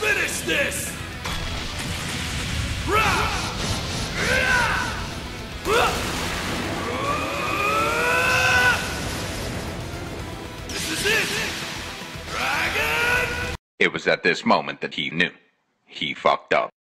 Finish this! This is it! Dragon! It was at this moment that he knew. He fucked up.